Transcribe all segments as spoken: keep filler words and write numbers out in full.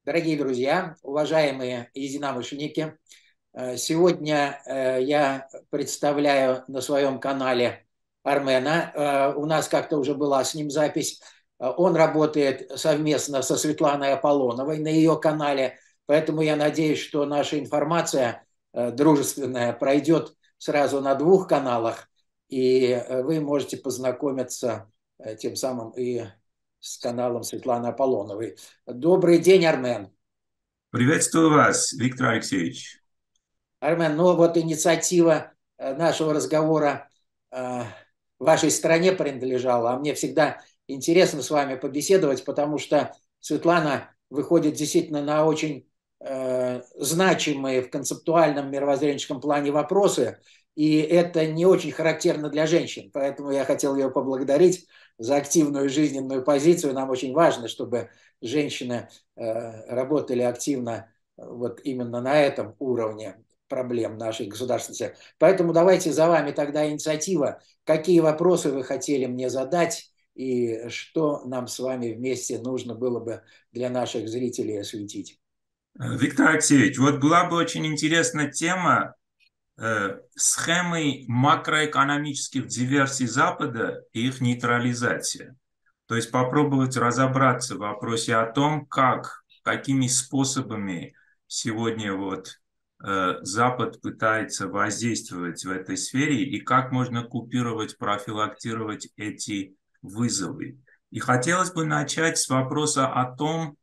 Дорогие друзья, уважаемые единомышленники, э, сегодня э, я представляю на своем канале Армена. Э, У нас как-то уже была с ним запись. Э, Он работает совместно со Светланой Аполлоновой на ее канале, поэтому я надеюсь, что наша информация э, дружественная пройдет сразу на двух каналах, и э, вы можете познакомиться э, тем самым и с каналом Светланы Аполлоновой. Добрый день, Армен. Приветствую вас, Виктор Алексеевич. Армен, ну вот инициатива э, нашего разговора э, вашей стране принадлежала, а мне всегда интересно с вами побеседовать, потому что Светлана выходит действительно на очень э, значимые в концептуальном мировоззренческом плане вопросы, и это не очень характерно для женщин, поэтому я хотел ее поблагодарить за активную жизненную позицию. Нам очень важно, чтобы женщины э, работали активно вот именно на этом уровне проблем нашей государственности. Поэтому давайте за вами тогда инициатива. Какие вопросы вы хотели мне задать и что нам с вами вместе нужно было бы для наших зрителей осветить? Виктор Алексеевич, вот была бы очень интересная тема э, схемы макроэкономических диверсий Запада и их нейтрализация. То есть попробовать разобраться в вопросе о том, как, какими способами сегодня вот э, Запад пытается воздействовать в этой сфере и как можно купировать, профилактировать эти вызовы. И хотелось бы начать с вопроса о том,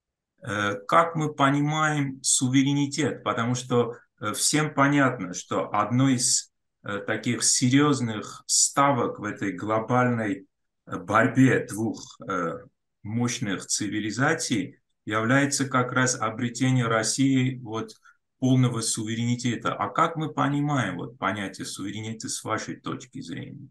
э, как мы понимаем суверенитет, потому что э, всем понятно, что одной из э, таких серьезных ставок в этой глобальной э, борьбе двух э, мощных цивилизаций является как раз обретение России вот полного суверенитета. А как мы понимаем вот понятие суверенитета с вашей точки зрения?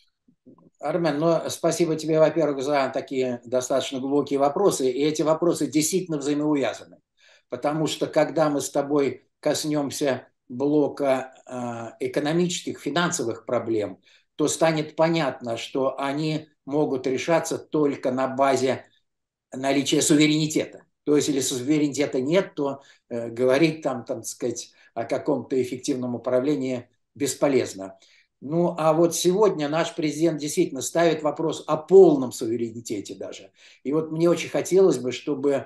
Армен, ну, спасибо тебе, во-первых, за такие достаточно глубокие вопросы. И эти вопросы действительно взаимоувязаны. Потому что когда мы с тобой коснемся блока э, экономических, финансовых проблем, то станет понятно, что они могут решаться только на базе наличия суверенитета. То есть, если суверенитета нет, то э, говорить там, там, так сказать, о каком-то эффективном управлении бесполезно. Ну, а вот сегодня наш президент действительно ставит вопрос о полном суверенитете даже. И вот мне очень хотелось бы, чтобы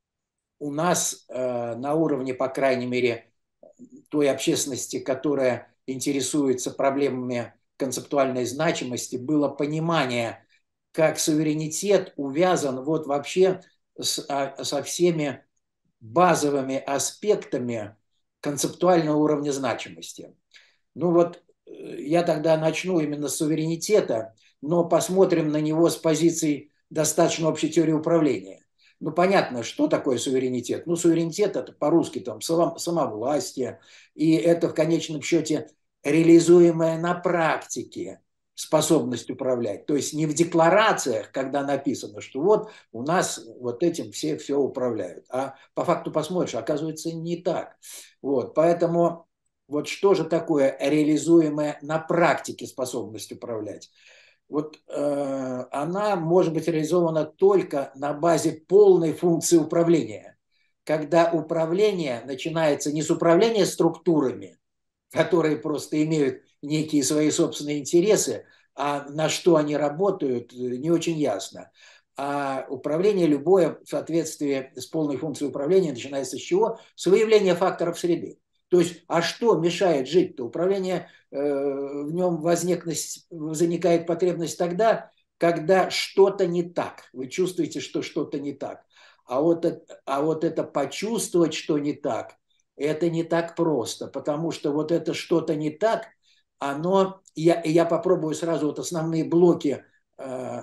у нас э, на уровне, по крайней мере, той общественности, которая интересуется проблемами концептуальной значимости, было понимание, как суверенитет увязан вот вообще с, а, со всеми базовыми аспектами концептуального уровня значимости. Ну вот я тогда начну именно с суверенитета, но посмотрим на него с позиции достаточно общей теории управления. Ну, понятно, что такое суверенитет. Ну, суверенитет – это по-русски там самовластие, и это в конечном счете реализуемая на практике способность управлять. То есть не в декларациях, когда написано, что вот у нас вот этим все все управляют. А по факту посмотришь, оказывается, не так. Вот, поэтому вот что же такое реализуемая на практике способность управлять? Вот э, она может быть реализована только на базе полной функции управления. Когда управление начинается не с управления структурами, которые просто имеют некие свои собственные интересы, а на что они работают, не очень ясно. А управление любое в соответствии с полной функцией управления начинается с чего? С выявления факторов среды. То есть, а что мешает жить-то? Управление, э, в нем возникает потребность тогда, когда что-то не так. Вы чувствуете, что что-то не так. А вот, а вот это почувствовать, что не так, это не так просто, потому что вот это что-то не так, оно, я, я попробую сразу вот основные блоки э,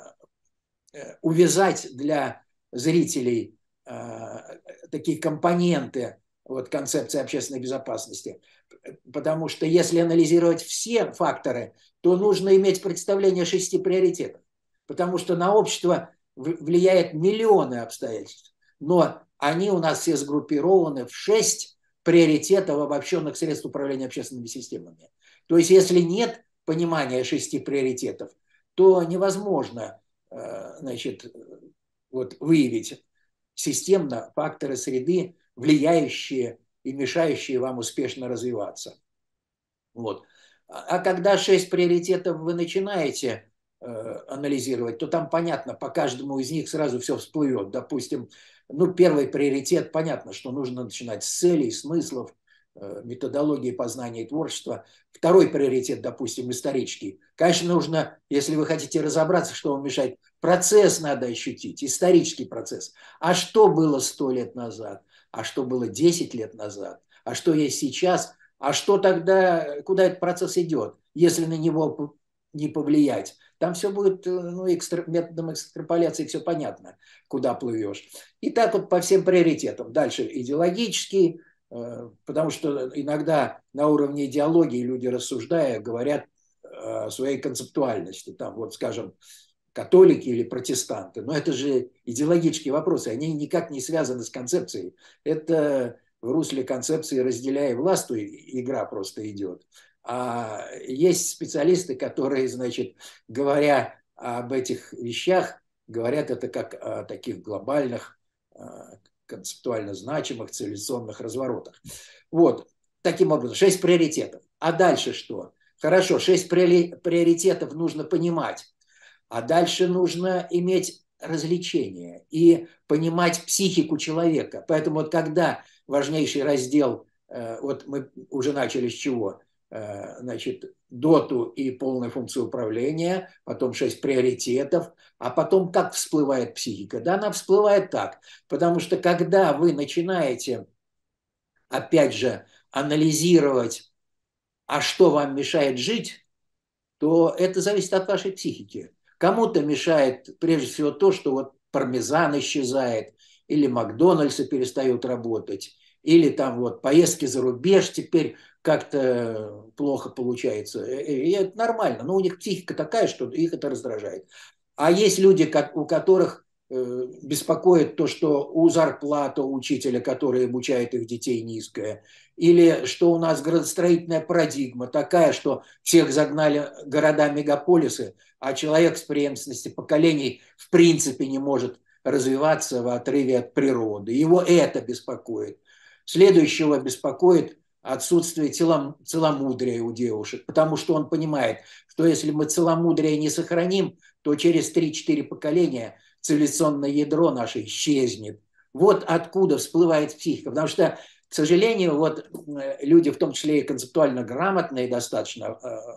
увязать для зрителей, э, такие компоненты вот, концепции общественной безопасности. Потому что если анализировать все факторы, то нужно иметь представление о шести приоритетах. Потому что на общество влияет миллионы обстоятельств. Но они у нас все сгруппированы в шесть приоритетов обобщенных средств управления общественными системами. То есть если нет понимания шести приоритетов, то невозможно, значит, вот, выявить системно факторы среды, влияющие и мешающие вам успешно развиваться. Вот. А когда шесть приоритетов вы начинаете э, анализировать, то там понятно, по каждому из них сразу все всплывет. Допустим, ну, первый приоритет, понятно, что нужно начинать с целей, смыслов, э, методологии познания и творчества. Второй приоритет, допустим, исторический. Конечно, нужно, если вы хотите разобраться, что вам мешает, процесс надо ощутить, исторический процесс. А что было сто лет назад? А что было десять лет назад? А что есть сейчас? А что тогда, куда этот процесс идет, если на него не повлиять? Там все будет, ну, экстра, методом экстраполяции все понятно, куда плывешь. И так вот по всем приоритетам. Дальше идеологический, потому что иногда на уровне идеологии люди, рассуждая, говорят о своей концептуальности. Там вот, скажем, католики или протестанты. Но это же идеологические вопросы, они никак не связаны с концепцией. Это в русле концепции «разделяй властвуй» игра просто идет. А есть специалисты, которые, значит, говоря об этих вещах, говорят это как о таких глобальных, концептуально значимых, цивилизационных разворотах. Вот, таким образом, шесть приоритетов. А дальше что? Хорошо, шесть приоритетов нужно понимать. А дальше нужно иметь развлечение и понимать психику человека. Поэтому вот когда важнейший раздел, вот мы уже начали с чего? Значит, доту и полную функцию управления, потом шесть приоритетов, а потом как всплывает психика? Да, она всплывает так, потому что когда вы начинаете, опять же, анализировать, а что вам мешает жить, то это зависит от вашей психики. Кому-то мешает прежде всего то, что вот пармезан исчезает, или Макдональдсы перестают работать, или там вот поездки за рубеж теперь как-то плохо получается. И это нормально, но у них психика такая, что их это раздражает. А есть люди, у которых беспокоит то, что у зарплата у учителя, который обучает их детей, низкая, или что у нас градостроительная парадигма такая, что всех загнали города-мегаполисы, а человек с преемственностью поколений в принципе не может развиваться в отрыве от природы. Его это беспокоит. Следующего беспокоит отсутствие целом, целомудрия у девушек, потому что он понимает, что если мы целомудрие не сохраним, то через три-четыре поколения цивилизационное ядро наше исчезнет. Вот откуда всплывает психика. Потому что, к сожалению, вот люди, в том числе и концептуально грамотные достаточно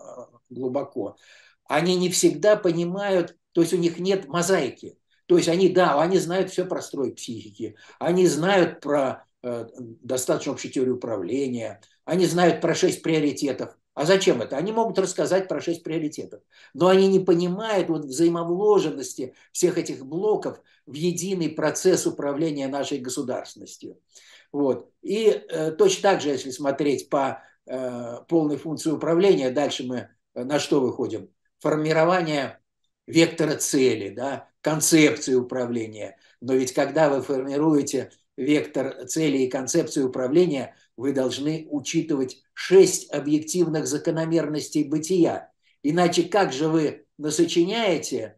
глубоко, они не всегда понимают, то есть у них нет мозаики. То есть они, да, они знают все про строй психики, они знают про э, достаточно общую теорию управления, они знают про шесть приоритетов. А зачем это? Они могут рассказать про шесть приоритетов, но они не понимают вот взаимовложенности всех этих блоков в единый процесс управления нашей государственностью. Вот. И э, точно так же, если смотреть по э, полной функции управления, дальше мы на что выходим? Формирование вектора цели, да, концепции управления. Но ведь когда вы формируете вектор цели и концепции управления, вы должны учитывать шесть объективных закономерностей бытия. Иначе как же вы насочиняете,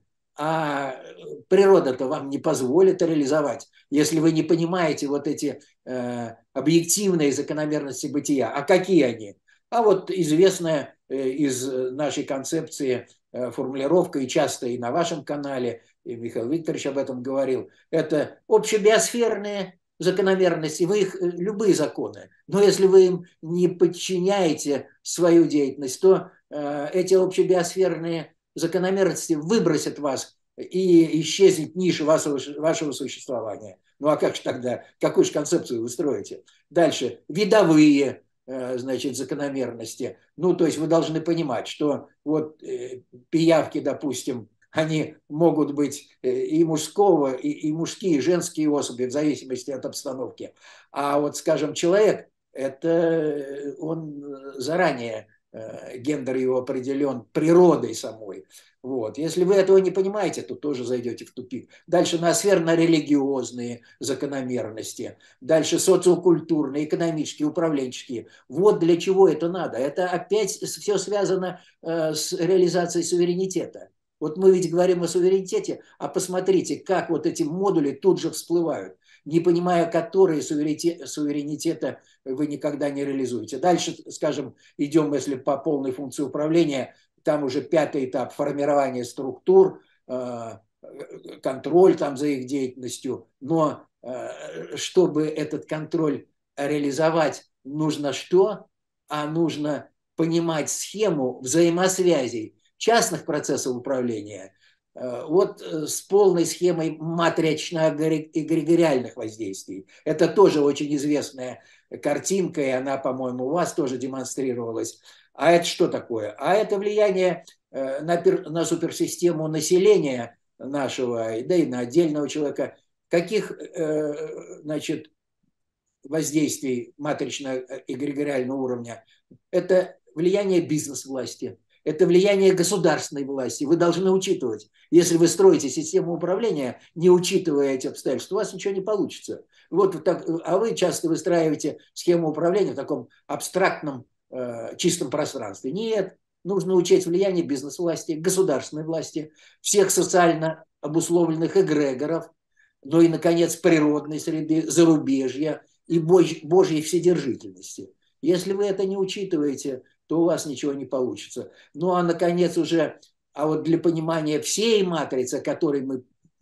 а природа-то вам не позволит реализовать, если вы не понимаете вот эти э, объективные закономерности бытия. А какие они? А вот известная э, из нашей концепции э, формулировка, и часто и на вашем канале, и Михаил Викторович об этом говорил, это общебиосферные закономерности, вы их, любые законы, но если вы им не подчиняете свою деятельность, то э, эти общебиосферные закономерности выбросят вас и исчезнет ниша вашего, вашего существования. Ну а как же тогда, какую же концепцию вы строите? Дальше, видовые, э, значит, закономерности. Ну, то есть вы должны понимать, что вот э, пиявки, допустим, они могут быть и мужского, и, и мужские, и женские особи, в зависимости от обстановки. А вот, скажем, человек, это он заранее, гендер его определен природой самой. Вот. Если вы этого не понимаете, то тоже зайдете в тупик. Дальше ноосферно-религиозные закономерности. Дальше социокультурные, экономические, управленческие. Вот для чего это надо. Это опять все связано с реализацией суверенитета. Вот мы ведь говорим о суверенитете, а посмотрите, как вот эти модули тут же всплывают. не понимая которые суверенитета вы никогда не реализуете. Дальше, скажем, идем, если по полной функции управления, там уже пятый этап формирования структур, контроль там за их деятельностью. Но чтобы этот контроль реализовать, нужно что? А нужно понимать схему взаимосвязей частных процессов управления вот с полной схемой матрично-эгрегориальных воздействий. Это тоже очень известная картинка, и она, по-моему, у вас тоже демонстрировалась. А это что такое? А это влияние на, на суперсистему населения нашего, да и на отдельного человека. Каких, значит, воздействий матрично-эгрегориального уровня? Это влияние бизнес-власти. Это влияние государственной власти. Вы должны учитывать. Если вы строите систему управления, не учитывая эти обстоятельства, у вас ничего не получится. Вот так, а вы часто выстраиваете схему управления в таком абстрактном, э, чистом пространстве. Нет, нужно учесть влияние бизнес-власти, государственной власти, всех социально обусловленных эгрегоров, ну и, наконец, природной среды, зарубежья и Божьей вседержительности. Если вы это не учитываете, то у вас ничего не получится. Ну, а, наконец, уже, а вот для понимания всей матрицы, о которой мы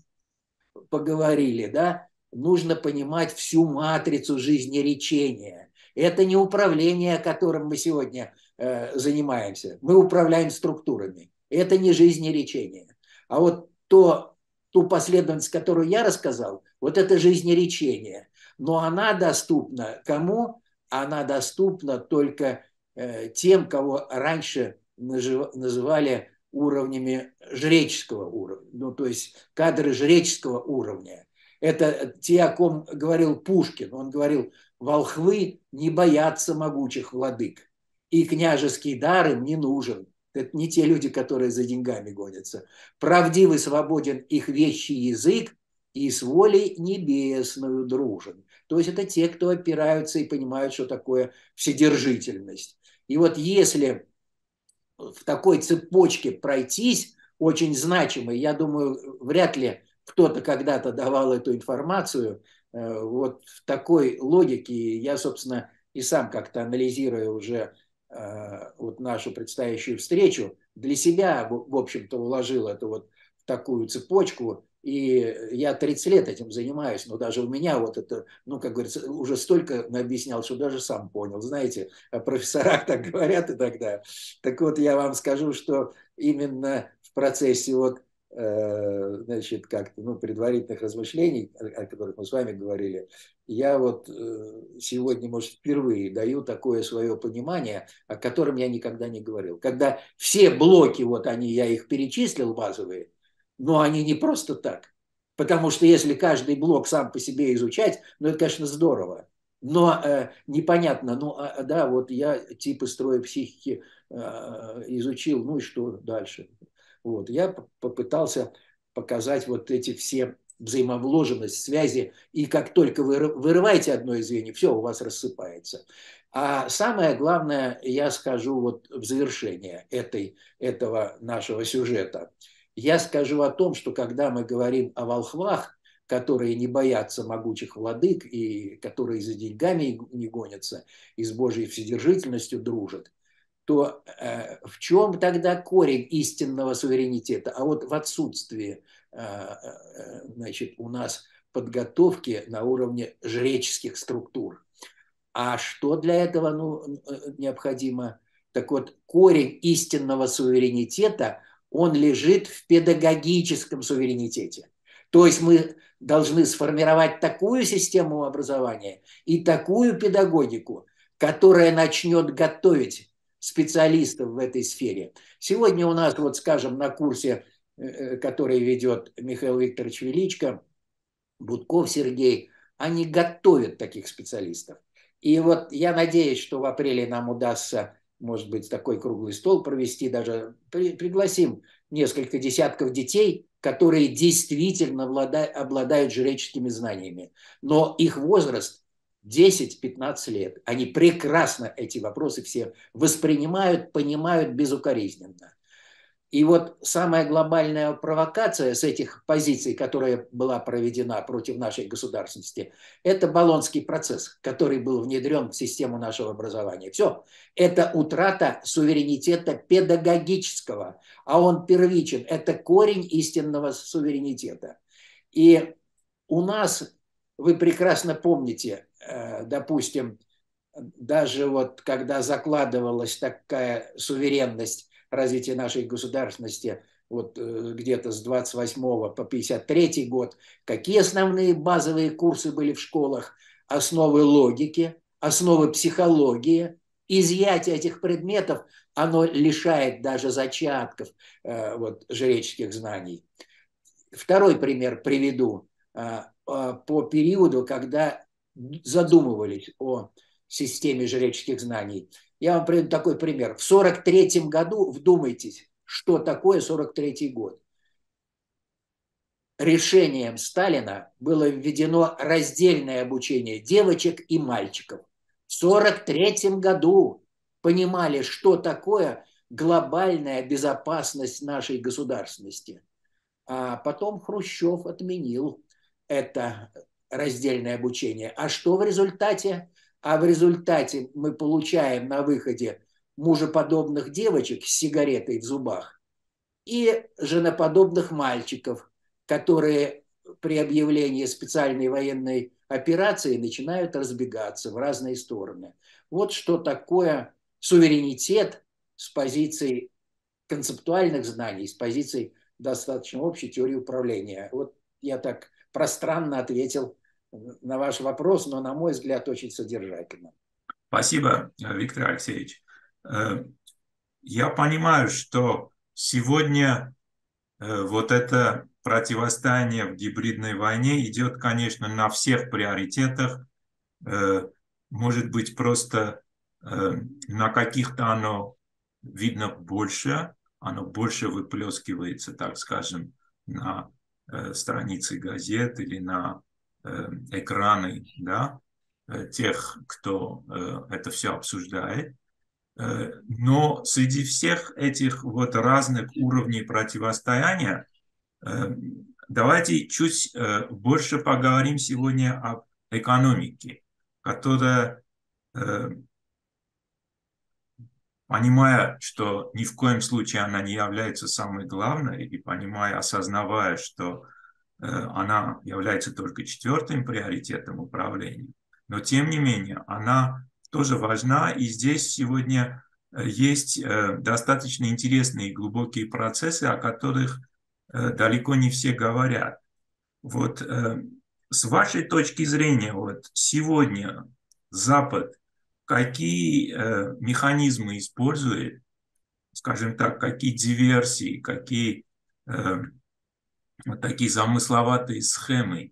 поговорили, да, нужно понимать всю матрицу жизнеречения. Это не управление, которым мы сегодня э, занимаемся. Мы управляем структурами. Это не жизнеречение. А вот то, ту последовательность, которую я рассказал, вот это жизнеречение. Но она доступна кому? Она доступна только тем, кого раньше называли уровнями жреческого уровня, ну, то есть кадры жреческого уровня. Это те, о ком говорил Пушкин. Он говорил: волхвы не боятся могучих владык, и княжеский дар им не нужен. Это не те люди, которые за деньгами гонятся. Правдивый, свободен их вещий язык, и с волей небесною дружен. То есть это те, кто опираются и понимают, что такое вседержительность. И вот если в такой цепочке пройтись, очень значимой, я думаю, вряд ли кто-то когда-то давал эту информацию, вот в такой логике я, собственно, и сам как-то анализируя уже вот нашу предстоящую встречу, для себя, в общем-то, уложил это вот в такую цепочку. И я тридцать лет этим занимаюсь, но даже у меня вот это, ну, как говорится, уже столько объяснял, что даже сам понял. Знаете, о профессорах так говорят и тогда. Так вот, я вам скажу, что именно в процессе вот, э, значит, как-то, ну, предварительных размышлений, о которых мы с вами говорили, я вот э, сегодня, может, впервые даю такое свое понимание, о котором я никогда не говорил. Когда все блоки, вот они, я их перечислил, базовые, но они не просто так. Потому что если каждый блок сам по себе изучать, ну, это, конечно, здорово. Но э, непонятно, ну, а, да, вот я типы строя психики э, изучил, ну и что дальше? Вот, я попытался показать вот эти все взаимовложенность, связи, и как только вы вырываете одно из звеньев, все, у вас рассыпается. А самое главное, я скажу вот в завершение этой, этого нашего сюжета. Я скажу о том, что когда мы говорим о волхвах, которые не боятся могучих владык и которые за деньгами не гонятся и с Божьей вседержительностью дружат, то э, в чем тогда корень истинного суверенитета? А вот в отсутствии э, э, значит, у нас подготовки на уровне жреческих структур. А что для этого ну, необходимо? Так вот, корень истинного суверенитета, он лежит в педагогическом суверенитете. То есть мы должны сформировать такую систему образования и такую педагогику, которая начнет готовить специалистов в этой сфере. Сегодня у нас, вот скажем, на курсе, который ведет Михаил Викторович Величко, Будков Сергей, они готовят таких специалистов. И вот я надеюсь, что в апреле нам удастся, может быть, такой круглый стол провести, даже при, пригласим несколько десятков детей, которые действительно обладают, обладают жреческими знаниями. Но их возраст десять-пятнадцать лет. Они прекрасно эти вопросы все воспринимают, понимают безукоризненно. И вот самая глобальная провокация с этих позиций, которая была проведена против нашей государственности, это Болонский процесс, который был внедрен в систему нашего образования. Все. Это утрата суверенитета педагогического, а он первичен. Это корень истинного суверенитета. И у нас, вы прекрасно помните, допустим, даже вот когда закладывалась такая суверенность развития нашей государственности вот где-то с двадцать восьмого по пятьдесят третий год, какие основные базовые курсы были в школах? Основы логики, основы психологии. Изъятие этих предметов, оно лишает даже зачатков вот, жреческих знаний. Второй пример приведу. По периоду, когда задумывались о системе жреческих знаний. Я вам приведу такой пример. В сорок третьем году, вдумайтесь, что такое сорок третий год. Решением Сталина было введено раздельное обучение девочек и мальчиков. В сорок третьем году понимали, что такое глобальная безопасность нашей государственности. А потом Хрущев отменил это раздельное обучение. А что в результате? А в результате мы получаем на выходе мужеподобных девочек с сигаретой в зубах и женоподобных мальчиков, которые при объявлении специальной военной операции начинают разбегаться в разные стороны. Вот что такое суверенитет с позиции концептуальных знаний, с позиции достаточно общей теории управления. Вот я так пространно ответил на ваш вопрос, но, на мой взгляд, очень содержательно. Спасибо, Виктор Алексеевич. Я понимаю, что сегодня вот это противостояние в гибридной войне идет, конечно, на всех приоритетах. Может быть, просто на каких-то оно видно больше, оно больше выплескивается, так скажем, на страницы газет или на экраны, да, тех, кто это все обсуждает. Но среди всех этих вот разных уровней противостояния давайте чуть больше поговорим сегодня об экономике, которая, понимая, что ни в коем случае она не является самой главной, и понимая, осознавая, что она является только четвертым приоритетом управления, но тем не менее она тоже важна, и здесь сегодня есть достаточно интересные и глубокие процессы, о которых далеко не все говорят. Вот с вашей точки зрения, вот сегодня Запад какие механизмы использует, скажем так, какие диверсии, какие вот такие замысловатые схемы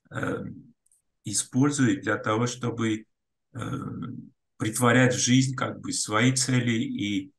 использует для того, чтобы притворять в жизнь как бы свои цели и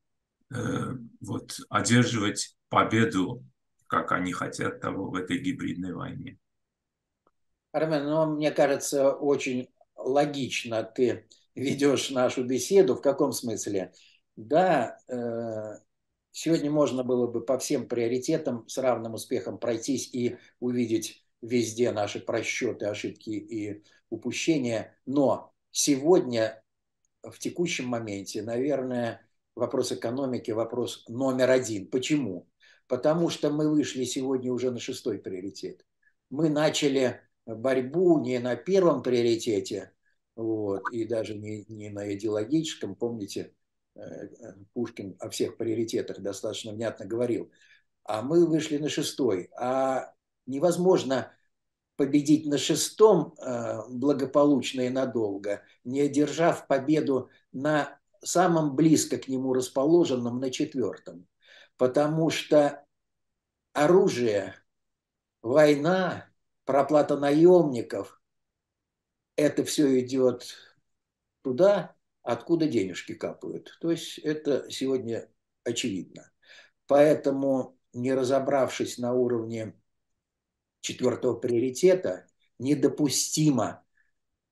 вот одерживать победу, как они хотят того в этой гибридной войне. Армен, ну, мне кажется, очень логично ты ведешь нашу беседу. В каком смысле? Да, сегодня можно было бы по всем приоритетам с равным успехом пройтись и увидеть везде наши просчеты, ошибки и упущения. Но сегодня, в текущем моменте, наверное, вопрос экономики – вопрос номер один. Почему? Потому что мы вышли сегодня уже на шестой приоритет. Мы начали борьбу не на первом приоритете, вот, и даже не, не на идеологическом. Помните, Пушкин о всех приоритетах достаточно внятно говорил. А мы вышли на шестой. А невозможно победить на шестом благополучно и надолго, не одержав победу на самом близко к нему расположенном, на четвертом. Потому что оружие, война, проплата наемников, это все идет туда, откуда денежки капают. То есть это сегодня очевидно. Поэтому, не разобравшись на уровне четвертого приоритета, недопустимо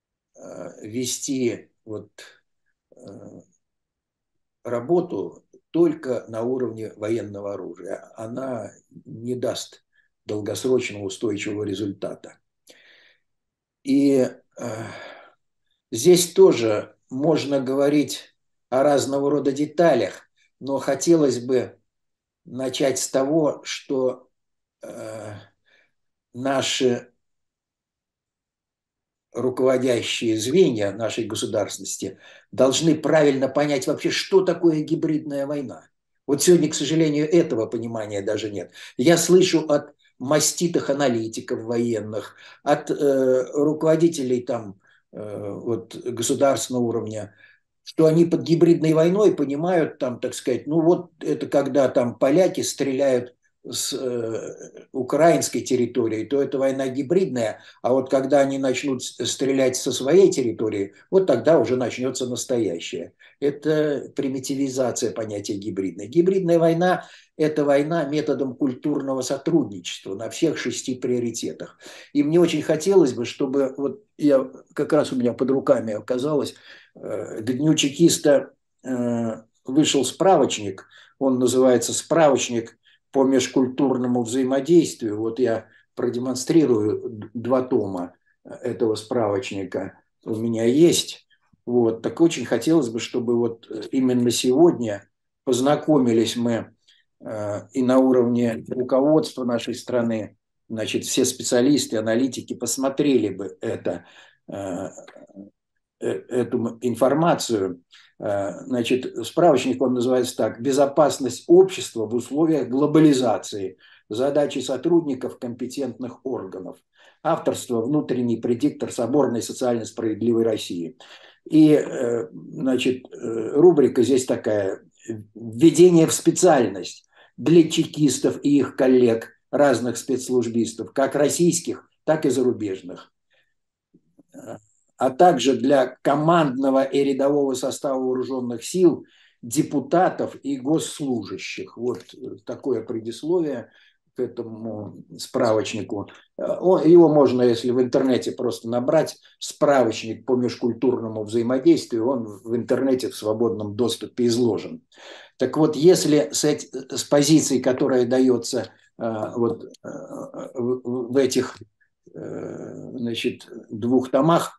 э, вести вот, э, работу только на уровне военного оружия. Она не даст долгосрочного устойчивого результата. И э, здесь тоже можно говорить о разного рода деталях, но хотелось бы начать с того, что э, наши руководящие звенья нашей государственности должны правильно понять вообще, что такое гибридная война. Вот сегодня, к сожалению, этого понимания даже нет. Я слышу от маститых аналитиков военных, от э, руководителей там, э, вот, государственного уровня, что они под гибридной войной понимают, там, так сказать, ну вот это когда там поляки стреляют с э, украинской территории, то это война гибридная, а вот когда они начнут стрелять со своей территории, вот тогда уже начнется настоящая. Это примитивизация понятия гибридной. Гибридная война – это война методом культурного сотрудничества на всех шести приоритетах. И мне очень хотелось бы, чтобы, вот я, как раз у меня под руками оказалось, э, к Дню чекиста э, вышел справочник, он называется «Справочник по межкультурному взаимодействию». Вот я продемонстрирую два тома этого справочника. У меня есть. Вот. Так очень хотелось бы, чтобы вот именно сегодня познакомились мы э, и на уровне руководства нашей страны, значит, все специалисты, аналитики посмотрели бы это, э, эту информацию. Значит, справочник, он называется так: «Безопасность общества в условиях глобализации. Задачи сотрудников компетентных органов». Авторство «Внутренний предиктор соборной социально справедливой России». И, значит, рубрика здесь такая: «Введение в специальность для чекистов и их коллег, разных спецслужбистов, как российских, так и зарубежных, а также для командного и рядового состава вооруженных сил, депутатов и госслужащих». Вот такое предисловие к этому справочнику. Его можно, если в интернете просто набрать, «Справочник по межкультурному взаимодействию», он в интернете в свободном доступе изложен. Так вот, если с, эти, с позиции, которая дается вот в этих, значит, двух томах,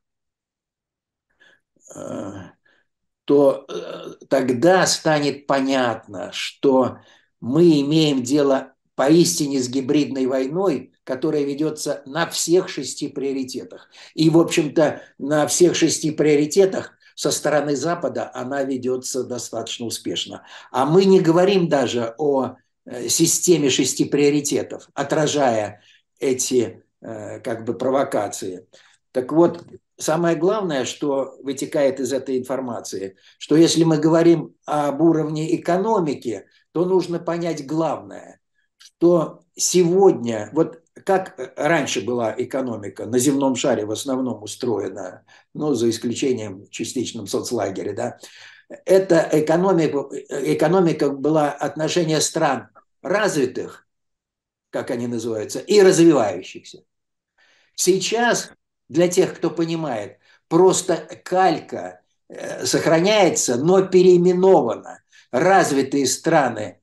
то тогда станет понятно, что мы имеем дело поистине с гибридной войной, которая ведется на всех шести приоритетах. И, в общем-то, на всех шести приоритетах со стороны Запада она ведется достаточно успешно. А мы не говорим даже о системе шести приоритетов, отражая эти как бы провокации. Так вот, самое главное, что вытекает из этой информации, что если мы говорим об уровне экономики, то нужно понять главное, что сегодня, вот как раньше была экономика на земном шаре в основном устроена, ну, за исключением частичном соцлагере, да, эта экономика, экономика была отношение стран развитых, как они называются, и развивающихся. Сейчас, для тех, кто понимает, просто калька сохраняется, но переименована. Развитые страны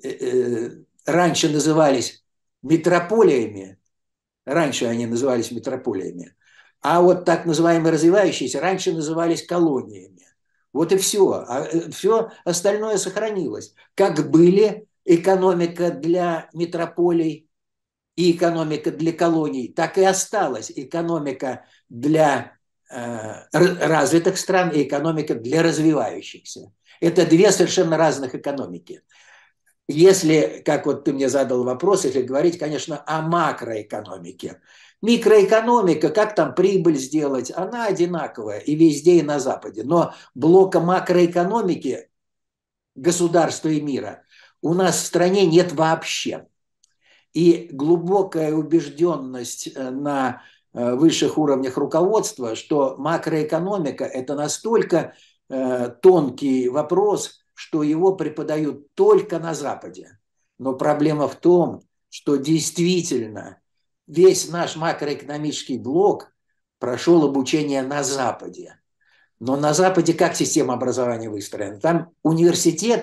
раньше назывались метрополиями, раньше они назывались метрополиями, а вот так называемые развивающиеся раньше назывались колониями. Вот и все. А все остальное сохранилось. Как были экономика для метрополий и экономика для колоний, так и осталась экономика для э, развитых стран и экономика для развивающихся. Это две совершенно разных экономики. Если, как вот ты мне задал вопрос, если говорить, конечно, о макроэкономике. Микроэкономика, как там прибыль сделать, она одинаковая и везде, и на Западе. Но блока макроэкономики государства и мира у нас в стране нет вообще. И глубокая убежденность на высших уровнях руководства, что макроэкономика – это настолько тонкий вопрос, что его преподают только на Западе. Но проблема в том, что действительно весь наш макроэкономический блок прошел обучение на Западе. Но на Западе как система образования выстроена? Там университет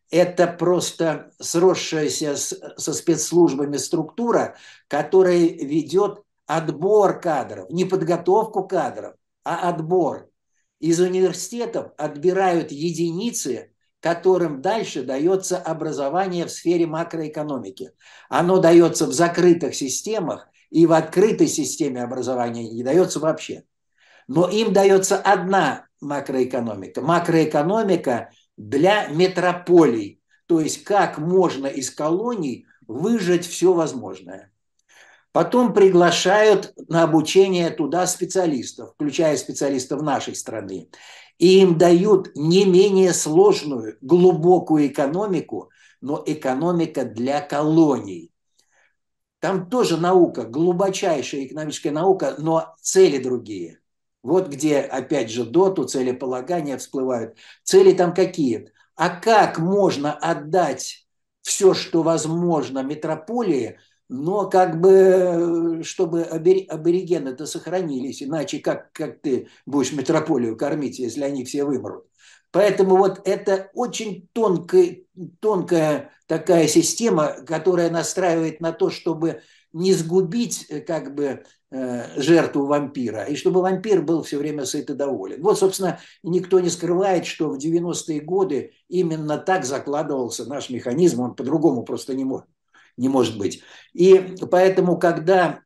это просто сросшаяся с, со спецслужбами структура, которая ведет отбор кадров, не подготовку кадров, а отбор. Из университетов отбирают единицы, которым дальше дается образование в сфере макроэкономики. Оно дается в закрытых системах, и в открытой системе образования не дается вообще. Но им дается одна макроэкономика. Макроэкономика для метрополий. То есть как можно из колоний выжать все возможное. Потом приглашают на обучение туда специалистов, включая специалистов нашей страны. И им дают не менее сложную, глубокую экономику, но экономика для колоний. Там тоже наука, глубочайшая экономическая наука, но цели другие. Вот где, опять же, доту, целеполагания всплывают. Цели там какие? А как можно отдать все, что возможно метрополии, но как бы, чтобы аборигены-то сохранились, иначе как, как ты будешь метрополию кормить, если они все вымрут? Поэтому вот это очень тонкая, тонкая такая система, которая настраивает на то, чтобы не сгубить как бы жертву вампира, и чтобы вампир был все время сыт и доволен. Вот, собственно, никто не скрывает, что в девяностые годы именно так закладывался наш механизм, он по-другому просто не может, не может быть. И поэтому, когда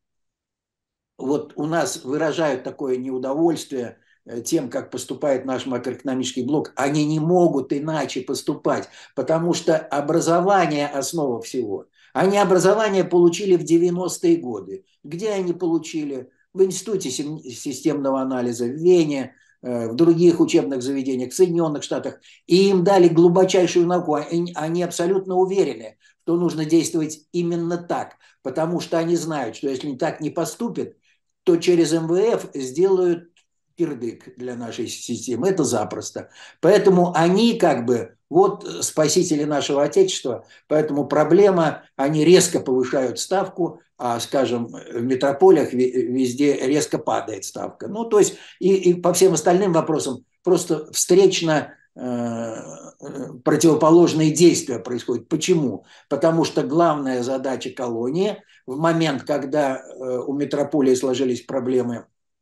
вот у нас выражают такое неудовольствие тем, как поступает наш макроэкономический блок, они не могут иначе поступать, потому что образование – основа всего. Они образование получили в девяностые годы. Где они получили? В Институте системного анализа в Вене, в других учебных заведениях, в Соединенных Штатах. И им дали глубочайшую науку. Они абсолютно уверены, что нужно действовать именно так, потому что они знают, что если так не поступят, то через эм вэ эф сделают кирдык для нашей системы. Это запросто. Поэтому они как бы вот спасители нашего Отечества. Поэтому проблема, они резко повышают ставку, а, скажем, в метрополиях везде резко падает ставка. Ну, то есть и, и по всем остальным вопросам просто встречно э, противоположные действия происходят. Почему? Потому что главная задача колонии в момент, когда э, у метрополии сложились проблемы,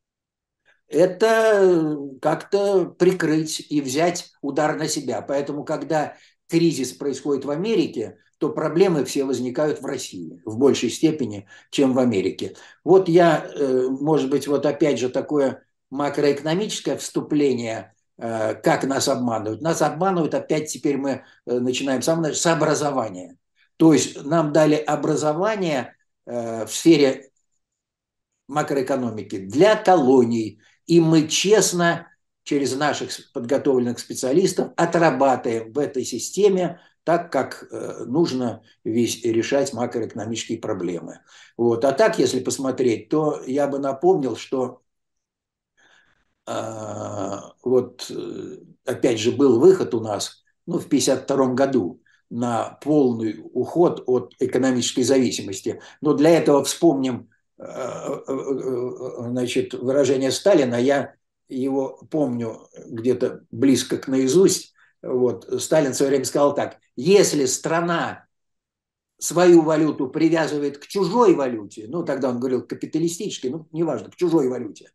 это как-то прикрыть и взять удар на себя. Поэтому, когда кризис происходит в Америке, то проблемы все возникают в России в большей степени, чем в Америке. Вот я, может быть, вот опять же такое макроэкономическое вступление, как нас обманывают. Нас обманывают, опять теперь мы начинаем с образования. То есть нам дали образование в сфере макроэкономики для колоний, и мы честно через наших подготовленных специалистов отрабатываем в этой системе так, как нужно решать макроэкономические проблемы. Вот. А так, если посмотреть, то я бы напомнил, что э, вот опять же был выход у нас ну, в пятьдесят втором году на полный уход от экономической зависимости. Но для этого вспомним значит, выражение Сталина, я его помню где-то близко к наизусть. Вот. Сталин в свое время сказал так: если страна свою валюту привязывает к чужой валюте, ну тогда он говорил капиталистической, ну неважно, к чужой валюте,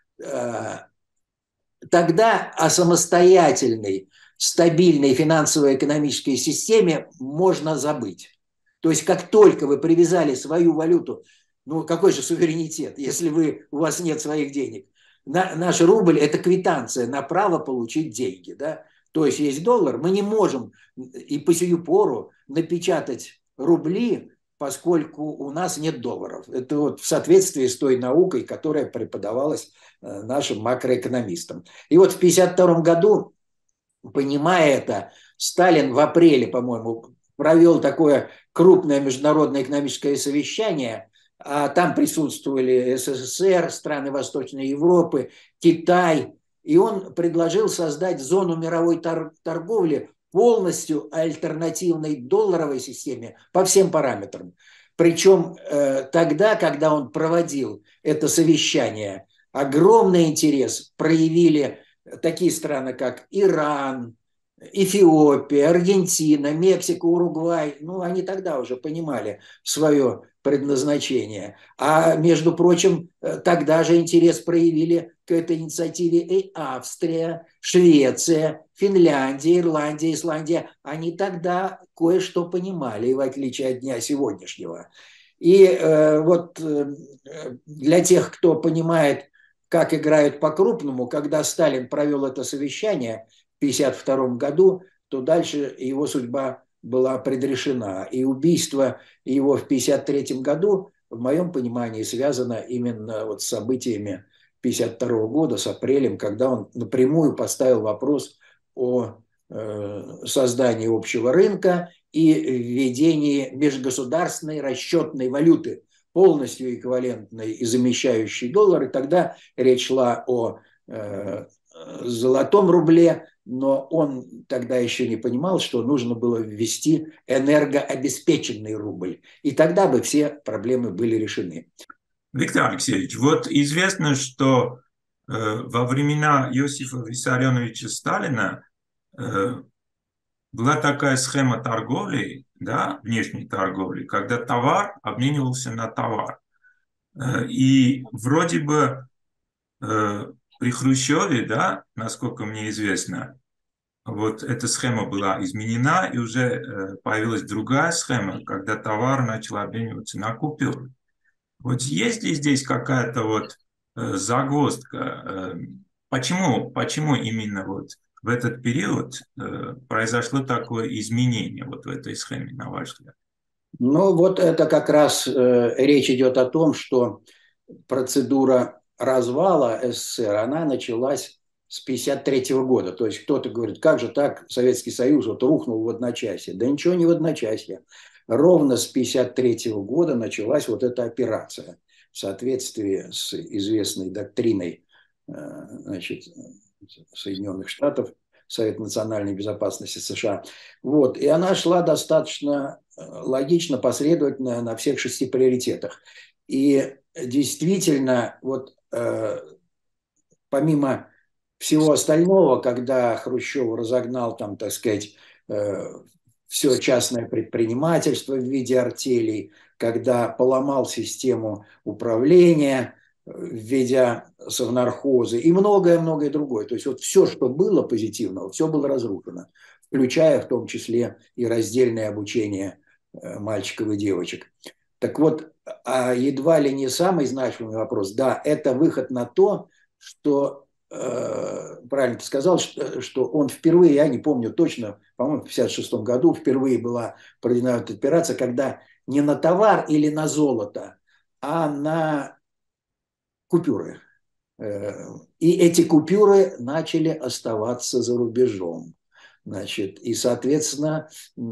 тогда о самостоятельной, стабильной финансово-экономической системе можно забыть. То есть как только вы привязали свою валюту, ну, какой же суверенитет, если вы, у вас нет своих денег? На, наш рубль – это квитанция на право получить деньги. Да? То есть есть доллар, мы не можем и по сию пору напечатать рубли, поскольку у нас нет долларов. Это вот в соответствии с той наукой, которая преподавалась нашим макроэкономистам. И вот в тысяча девятьсот пятьдесят втором году, понимая это, Сталин в апреле, по-моему, провел такое крупное международное экономическое совещание. Там присутствовали эс эс эс эр, страны Восточной Европы, Китай. И он предложил создать зону мировой торговли полностью альтернативной долларовой системе по всем параметрам. Причем тогда, когда он проводил это совещание, огромный интерес проявили такие страны, как Иран, Эфиопия, Аргентина, Мексика, Уругвай, ну, они тогда уже понимали свое предназначение. А, между прочим, тогда же интерес проявили к этой инициативе и Австрия, Швеция, Финляндия, Ирландия, Исландия. Они тогда кое-что понимали, в отличие от дня сегодняшнего. И э, вот э, для тех, кто понимает, как играют по-крупному, когда Сталин провел это совещание в тысяча девятьсот пятьдесят втором году, то дальше его судьба была предрешена. И убийство его в тысяча девятьсот пятьдесят третьем году, в моем понимании, связано именно вот с событиями тысяча девятьсот пятьдесят второго года, с апрелем, когда он напрямую поставил вопрос о э, создании общего рынка и введении межгосударственной расчетной валюты, полностью эквивалентной и замещающей доллар. И тогда речь шла о э, золотом рубле, но он тогда еще не понимал, что нужно было ввести энергообеспеченный рубль. И тогда бы все проблемы были решены. Виктор Алексеевич, вот известно, что э, во времена Иосифа Виссарионовича Сталина э, была такая схема торговли, да, внешней торговли, когда товар обменивался на товар. Э, и вроде бы э, при Хрущеве, да, насколько мне известно, вот эта схема была изменена, и уже э, появилась другая схема, когда товар начал обмениваться на купюры. Вот есть ли здесь какая-то вот э, загвоздка? Э, почему, почему именно вот в этот период э, произошло такое изменение вот в этой схеме, на ваш взгляд? Ну, вот это как раз э, речь идет о том, что процедура развала СССР, она началась с тысяча девятьсот пятьдесят третьего года. То есть кто-то говорит, как же так Советский Союз вот рухнул в одночасье. Да ничего не в одночасье. Ровно с тысяча девятьсот пятьдесят третьего года началась вот эта операция в соответствии с известной доктриной э, значит, Соединенных Штатов, Совет национальной безопасности США. Вот. И она шла достаточно логично, последовательно на всех шести приоритетах. И действительно, вот э, помимо всего остального, когда Хрущев разогнал там, так сказать, э, все частное предпринимательство в виде артелей, когда поломал систему управления, введя совнархозы и многое-многое другое. То есть вот все, что было позитивного, все было разрушено, включая в том числе и раздельное обучение мальчиков и девочек. Так вот, а едва ли не самый значимый вопрос, да, это выход на то, что, э, правильно ты сказал, что, что он впервые, я не помню точно, по-моему, в пятьдесят шестом году впервые была проведена эта операция, когда не на товар или на золото, а на купюры. И эти купюры начали оставаться за рубежом. Значит, и, соответственно,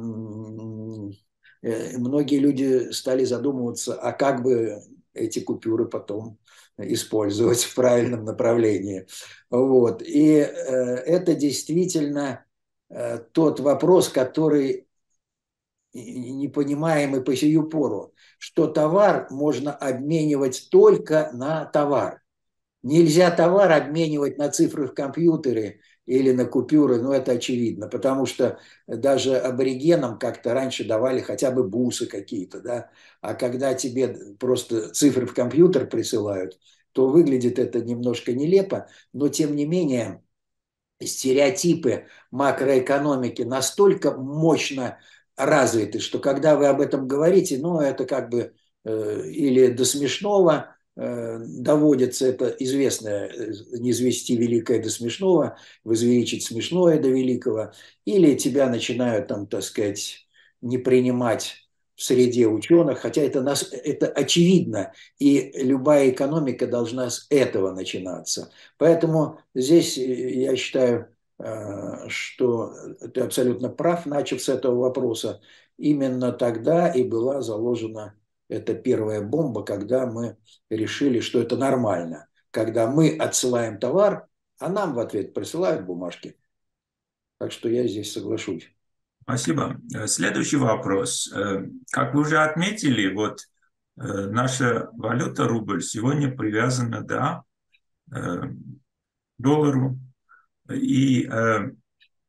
многие люди стали задумываться, а как бы эти купюры потом использовать в правильном направлении. Вот. И это действительно тот вопрос, который непонимаемый по сию пору, что товар можно обменивать только на товар. Нельзя товар обменивать на цифры в компьютере или на купюры, ну это очевидно, потому что даже аборигенам как-то раньше давали хотя бы бусы какие-то, да, а когда тебе просто цифры в компьютер присылают, то выглядит это немножко нелепо, но тем не менее стереотипы макроэкономики настолько мощно развиты, что когда вы об этом говорите, ну это как бы э, или до смешного, доводится это известное низвести великое до смешного, возвеличить смешное до великого, или тебя начинают там, так сказать, не принимать в среде ученых, хотя это, нас, это очевидно, и любая экономика должна с этого начинаться. Поэтому здесь я считаю, что ты абсолютно прав, начав с этого вопроса. Именно тогда и была заложена это первая бомба, когда мы решили, что это нормально. Когда мы отсылаем товар, а нам в ответ присылают бумажки. Так что я здесь соглашусь. Спасибо. Следующий вопрос. Как вы уже отметили, вот наша валюта рубль сегодня привязана, да, к доллару. И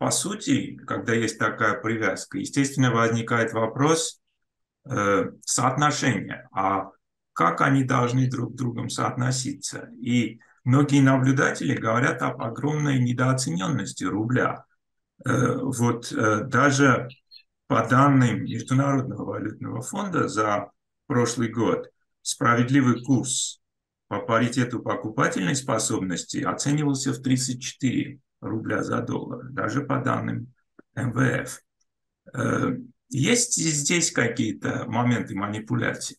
по сути, когда есть такая привязка, естественно, возникает вопрос э, соотношения, а как они должны друг с другом соотноситься. И многие наблюдатели говорят об огромной недооцененности рубля. Э, вот э, даже по данным Международного валютного фонда за прошлый год справедливый курс по паритету покупательной способности оценивался в тридцать четыре рубля за доллар, даже по данным эм вэ эф. Э, Есть здесь какие-то моменты манипуляции?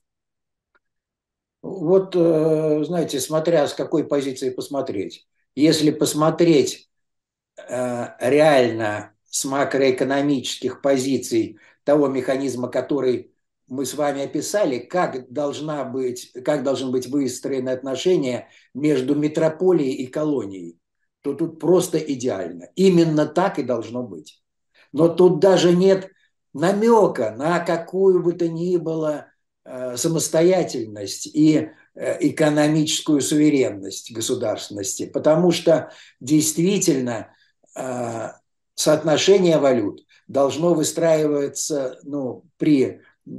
Вот, э, знаете, смотря с какой позиции посмотреть. Если посмотреть э, реально с макроэкономических позиций того механизма, который мы с вами описали, как, должна быть, как должны быть выстроены отношения между метрополией и колонией, то тут просто идеально. Именно так и должно быть. Но тут даже нет намека на какую бы то ни было э, самостоятельность и э, экономическую суверенность государственности, потому что действительно э, соотношение валют должно выстраиваться, ну, при,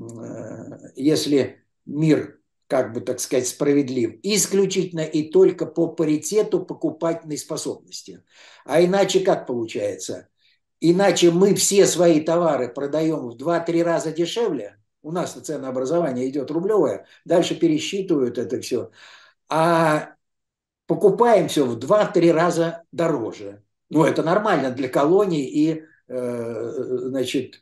э, если мир, как бы так сказать, справедлив, исключительно и только по паритету покупательной способности. А иначе как получается? Иначе мы все свои товары продаем в два-три раза дешевле. У нас ценообразование идет рублевое, дальше пересчитывают это все. А покупаем все в два-три раза дороже. Ну, это нормально для колоний и, э, значит,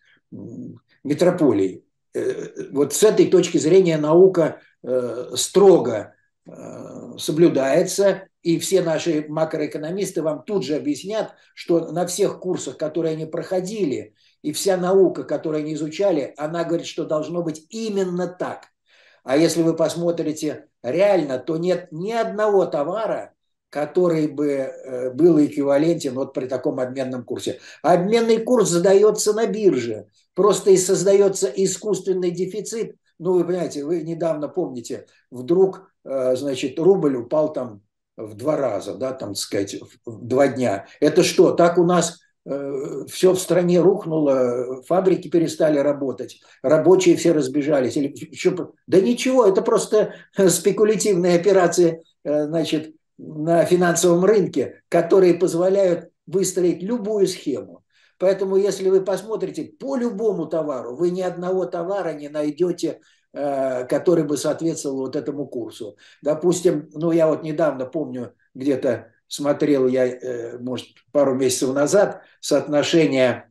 метрополий. Э, вот с этой точки зрения наука э, строго э, соблюдается, и все наши макроэкономисты вам тут же объяснят, что на всех курсах, которые они проходили, и вся наука, которую они изучали, она говорит, что должно быть именно так. А если вы посмотрите реально, то нет ни одного товара, который бы был эквивалентен вот при таком обменном курсе. Обменный курс задается на бирже, просто и создается искусственный дефицит. Ну, вы понимаете, вы недавно помните, вдруг, значит, рубль упал там в два раза, да, там, так сказать, в два дня. Это что, так у нас все в стране рухнуло, фабрики перестали работать, рабочие все разбежались. Или еще... Да ничего, это просто спекулятивные операции, значит, на финансовом рынке, которые позволяют выстроить любую схему. Поэтому, если вы посмотрите по любому товару, вы ни одного товара не найдете, который бы соответствовал вот этому курсу. Допустим, ну я вот недавно помню, где-то смотрел я, может, пару месяцев назад, соотношение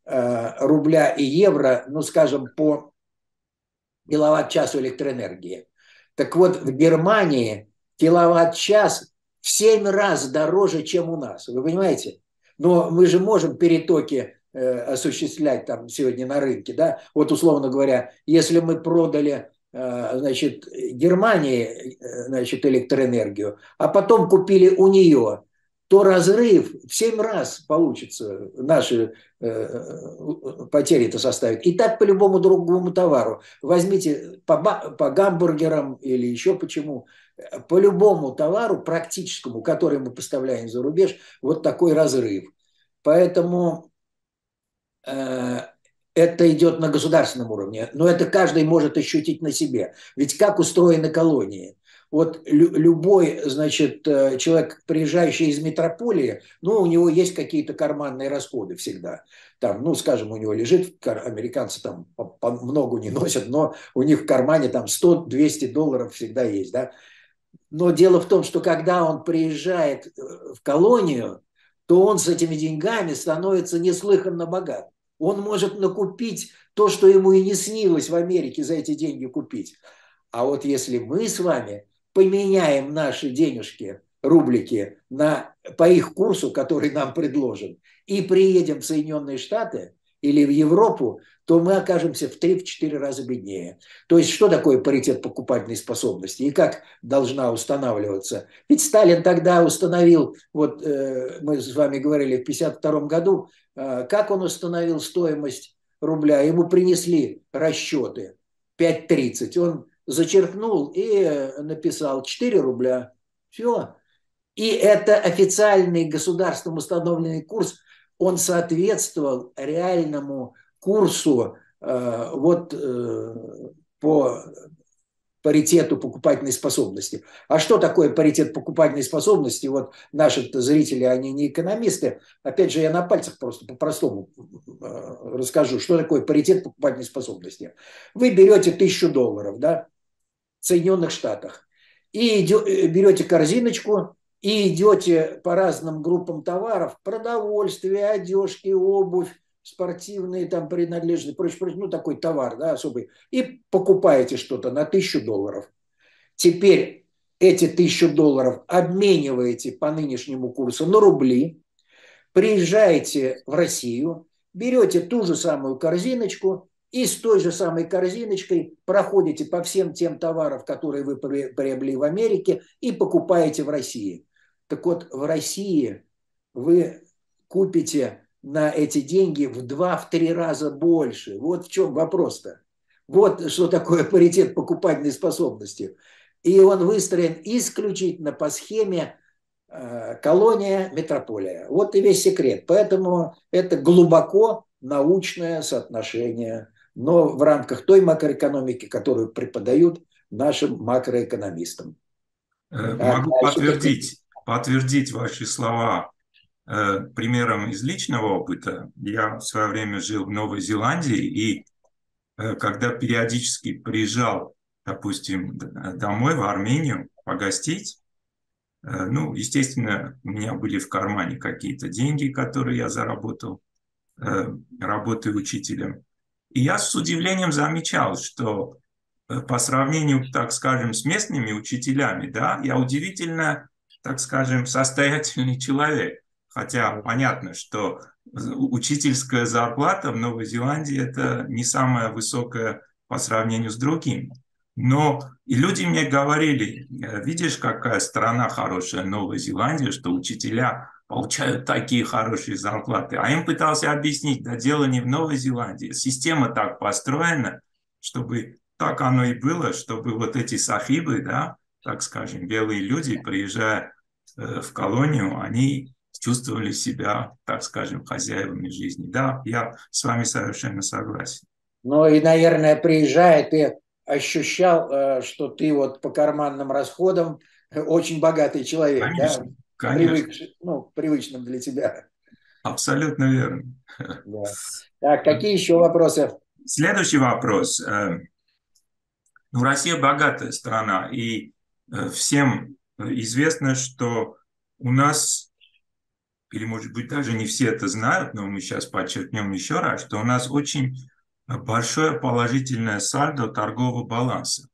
рубля и евро, ну, скажем, по киловатт-часу электроэнергии. Так вот, в Германии киловатт-час в семь раз дороже, чем у нас. Вы понимаете? Но мы же можем перетоки э, осуществлять там сегодня на рынке, да? Вот, условно говоря, если мы продали, э, значит, Германии, э, значит, электроэнергию, а потом купили у нее, то разрыв в семь раз получится, наши э, потери-то составит. И так по любому другому товару. Возьмите по, по гамбургерам или еще почему. По любому товару практическому, который мы поставляем за рубеж, вот такой разрыв. Поэтому э, это идет на государственном уровне, но это каждый может ощутить на себе. Ведь как устроены колонии? Вот любой, значит, человек, приезжающий из метрополии, ну, у него есть какие-то карманные расходы всегда. Там, ну, скажем, у него лежит, американцы там много не носят, но у них в кармане там сто-двести долларов всегда есть, да. Но дело в том, что когда он приезжает в колонию, то он с этими деньгами становится неслыханно богат. Он может накупить то, что ему и не снилось в Америке за эти деньги купить. А вот если мы с вами поменяем наши денежки, рублики, на, по их курсу, который нам предложен, и приедем в Соединенные Штаты или в Европу, то мы окажемся в три-четыре раза беднее. То есть что такое паритет покупательной способности и как должна устанавливаться? Ведь Сталин тогда установил, вот э, мы с вами говорили в пятьдесят втором году, э, как он установил стоимость рубля? Ему принесли расчеты пять тридцать. Он зачеркнул и написал четыре рубля. Все. И это официальный государством установленный курс он соответствовал реальному курсу э, вот э, по паритету покупательной способности. А что такое паритет покупательной способности? Вот наши зрители, они не экономисты. Опять же, я на пальцах просто по-простому расскажу, что такое паритет покупательной способности. Вы берете тысячу долларов, да, в Соединенных Штатах, и идете, берете корзиночку, и идете по разным группам товаров: продовольствие, одежки, обувь, спортивные там принадлежности, прочее, прочее, ну такой товар, да, особый, и покупаете что-то на тысячу долларов. Теперь эти тысячу долларов обмениваете по нынешнему курсу на рубли, приезжаете в Россию, берете ту же самую корзиночку и с той же самой корзиночкой проходите по всем тем товарам, которые вы приобрели в Америке, и покупаете в России. Так вот, в России вы купите на эти деньги в два-три раза больше. Вот в чем вопрос-то. Вот что такое паритет покупательной способности. И он выстроен исключительно по схеме э, колония, метрополия. Вот и весь секрет. Поэтому это глубоко научное соотношение, но в рамках той макроэкономики, которую преподают нашим макроэкономистам. Могу а, подтвердить, подтвердить ваши слова э, примером из личного опыта. Я в свое время жил в Новой Зеландии, и э, когда периодически приезжал, допустим, домой в Армению погостить, э, ну, естественно, у меня были в кармане какие-то деньги, которые я заработал, э, работая учителем. И я с удивлением замечал, что по сравнению, так скажем, с местными учителями, да, я удивительно, так скажем, состоятельный человек. Хотя понятно, что учительская зарплата в Новой Зеландии – это не самая высокая по сравнению с другими. Но и люди мне говорили: видишь, какая страна хорошая, Новая Зеландия, что учителя получают такие хорошие зарплаты. А им пытался объяснить: да дело не в Новой Зеландии. Система так построена, чтобы так оно и было, чтобы вот эти сахибы, да, так скажем, белые люди, приезжая э, в колонию, они чувствовали себя, так скажем, хозяевами жизни. Да, я с вами совершенно согласен. Ну и, наверное, приезжая, ты ощущал, что ты вот по карманным расходам очень богатый человек, конечно, да? конечно. Привык, ну, привычным для тебя. Абсолютно верно. Да. Так, какие еще вопросы? Следующий вопрос. Ну, Россия богатая страна, и всем известно, что у нас, или, может быть, даже не все это знают, но мы сейчас подчеркнем еще раз, что у нас очень большое положительное сальдо торгового баланса.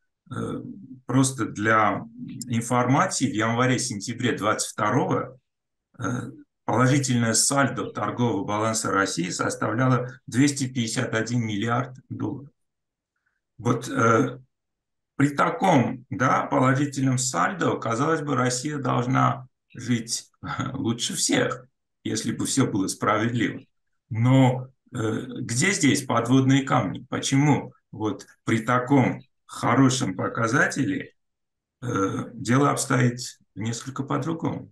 Просто для информации, в январе-сентябре две тысячи двадцать второго положительное сальдо торгового баланса России составляло двести пятьдесят один миллиард долларов. Вот э, при таком, да, положительном сальдо, казалось бы, Россия должна жить лучше всех, если бы все было справедливо. Но э, где здесь подводные камни? Почему вот при таком хорошем показателе э, дело обстоит несколько по-другому?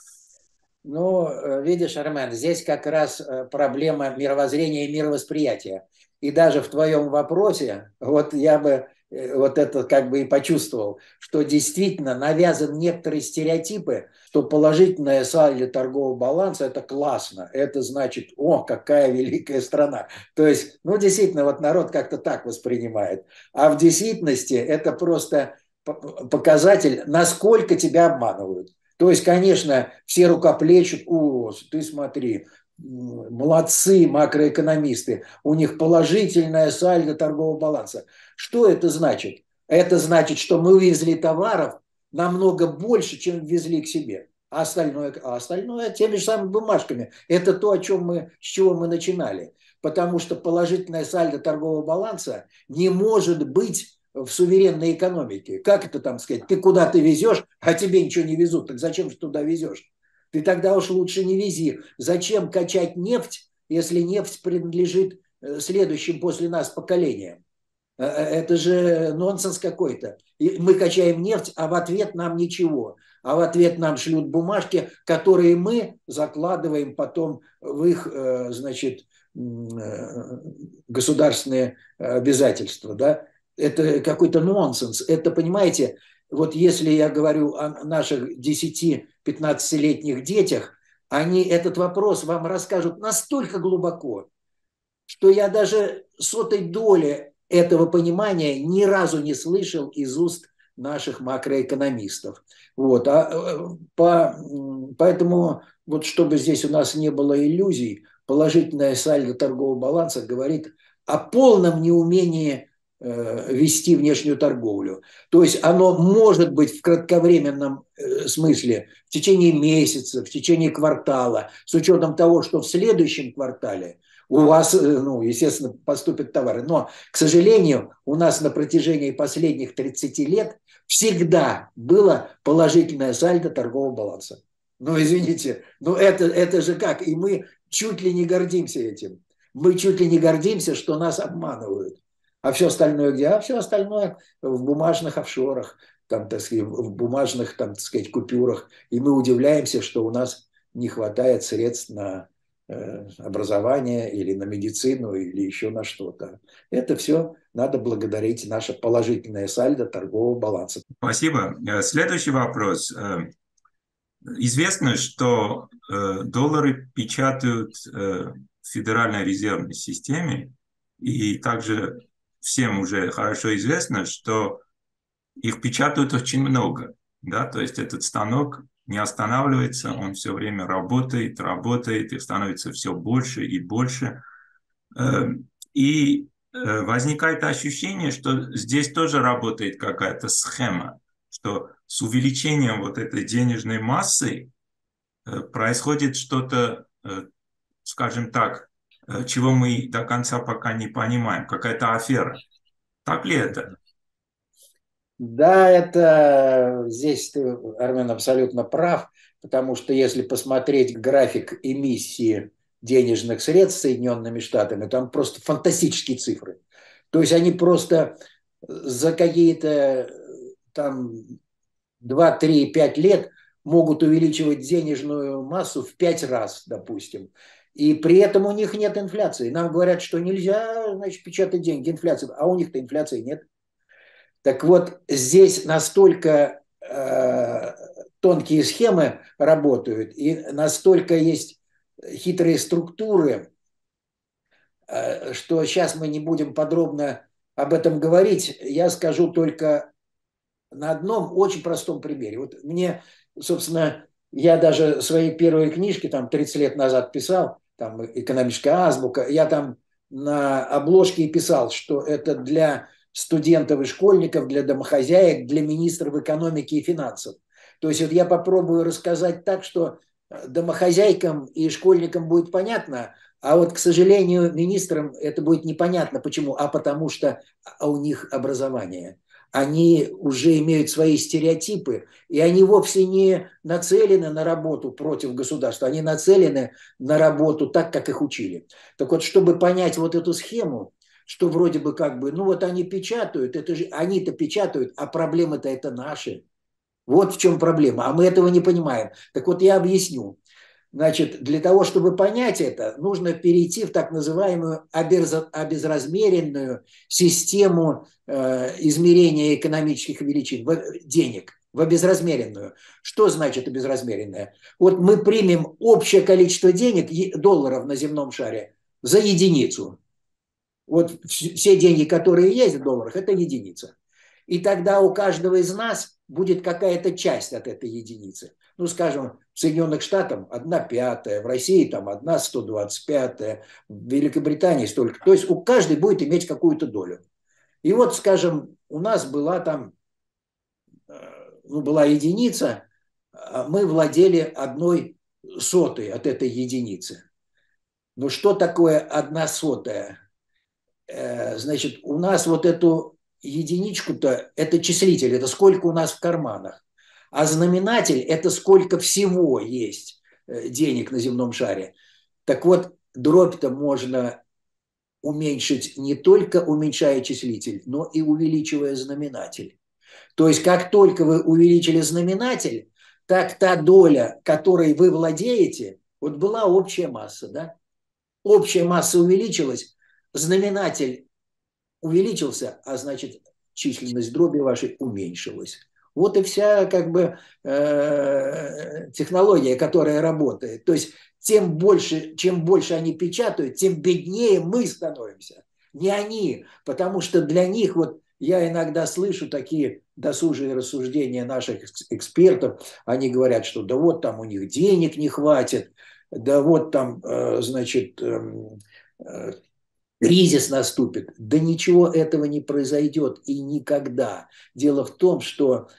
Ну, видишь, Армен, здесь как раз проблема мировоззрения и мировосприятия. И даже в твоем вопросе, вот я бы вот это как бы и почувствовал, что действительно навязаны некоторые стереотипы, что положительное сальдо торгового баланса – это классно, это значит, о, какая великая страна. То есть, ну, действительно, вот народ как-то так воспринимает. А в действительности это просто показатель, насколько тебя обманывают. То есть, конечно, все рукоплещут: о, ты смотри, молодцы макроэкономисты, у них положительное сальдо торгового баланса. Что это значит? Это значит, что мы вывезли товаров намного больше, чем везли к себе. А остальное, а остальное теми же самыми бумажками. Это то, о чем мы, с чего мы начинали. Потому что положительное сальдо торгового баланса не может быть в суверенной экономике. Как это там сказать? Ты куда-то везешь, а тебе ничего не везут. Так зачем же туда везешь? Ты тогда уж лучше не вези. Зачем качать нефть, если нефть принадлежит следующим после нас поколениям? Это же нонсенс какой-то. Мы качаем нефть, а в ответ нам ничего. а в ответ нам шлют бумажки, которые мы закладываем потом в их, значит, государственные обязательства, да. Это какой-то нонсенс. Это, понимаете, вот если я говорю о наших десяти-пятнадцатилетних детях, они этот вопрос вам расскажут настолько глубоко, что я даже сотой доли этого понимания ни разу не слышал из уст наших макроэкономистов. Вот. А, по, поэтому, вот чтобы здесь у нас не было иллюзий, положительное сальдо торгового баланса говорит о полном неумении э, вести внешнюю торговлю. То есть оно может быть в кратковременном э, смысле в течение месяца, в течение квартала, с учетом того, что в следующем квартале у вас, ну, естественно, поступят товары. Но, к сожалению, у нас на протяжении последних тридцати лет всегда было положительное сальдо торгового баланса. Ну, извините, ну это, это же как? И мы чуть ли не гордимся этим. Мы чуть ли не гордимся, что нас обманывают. А все остальное где? А все остальное в бумажных офшорах, там, так сказать, в бумажных, там, так сказать, купюрах. И мы удивляемся, что у нас не хватает средств на образование или на медицину или еще на что-то. Это все надо благодарить наше положительное сальдо торгового баланса. Спасибо. Следующий вопрос. Известно, что доллары печатают в Федеральной резервной системе, и также всем уже хорошо известно, что их печатают очень много. Да? То есть этот станок не останавливается, он все время работает, работает, и становится все больше и больше. И возникает ощущение, что здесь тоже работает какая-то схема, что с увеличением вот этой денежной массы происходит что-то, скажем так, чего мы до конца пока не понимаем, какая-то афера. Так ли это? Да, это здесь ты, Армен, абсолютно прав, потому что если посмотреть график эмиссии денежных средств Соединенными Штатами, там просто фантастические цифры. То есть они просто за какие-то там два, три, пять лет могут увеличивать денежную массу в пять раз, допустим. И при этом у них нет инфляции. Нам говорят, что нельзя, значит, печатать деньги, инфляция, а у них-то инфляции нет. Так вот, здесь настолько э, тонкие схемы работают, и настолько есть хитрые структуры, э, что сейчас мы не будем подробно об этом говорить. Я скажу только на одном очень простом примере. Вот мне, собственно, я даже свои первые книжки там тридцать лет назад писал, там «Экономическая азбука», я там на обложке и писал, что это для студентов и школьников, для домохозяек, для министров экономики и финансов. То есть вот я попробую рассказать так, что домохозяйкам и школьникам будет понятно, а вот, к сожалению, министрам это будет непонятно. Почему? А потому что у них образование. Они уже имеют свои стереотипы, и они вовсе не нацелены на работу против государства, они нацелены на работу так, как их учили. Так вот, чтобы понять вот эту схему, что вроде бы как бы, ну вот они печатают, это же они-то печатают, а проблемы-то это наши. Вот в чем проблема, а мы этого не понимаем. Так вот я объясню. Значит, для того, чтобы понять это, нужно перейти в так называемую обезразмеренную систему э, измерения экономических величин, денег, в обезразмеренную. Что значит обезразмеренная? Вот мы примем общее количество денег, долларов на земном шаре, за единицу. Вот все деньги, которые есть в долларах, это единица. И тогда у каждого из нас будет какая-то часть от этой единицы. Ну, скажем, в Соединенных Штатах одна пятая, в России там одна сто двадцать пятая, в Великобритании столько. То есть у каждой будет иметь какую-то долю. И вот, скажем, у нас была там, ну, была единица, мы владели одной сотой от этой единицы. Но что такое одна сотая? Значит, у нас вот эту единичку-то, это числитель, это сколько у нас в карманах. А знаменатель – это сколько всего есть денег на земном шаре. Так вот, дробь-то можно уменьшить не только уменьшая числитель, но и увеличивая знаменатель. То есть, как только вы увеличили знаменатель, так та доля, которой вы владеете, вот была общая масса, да? Общая масса увеличилась, знаменатель увеличился, а значит, численность дроби вашей уменьшилась. Вот и вся как бы э, технология, которая работает. То есть тем больше, чем больше они печатают, тем беднее мы становимся. Не они, потому что для них, вот я иногда слышу такие досужие рассуждения наших экспертов, они говорят, что да вот там у них денег не хватит, да вот там, э, значит, э, кризис наступит. Да ничего этого не произойдет и никогда. Дело в том, что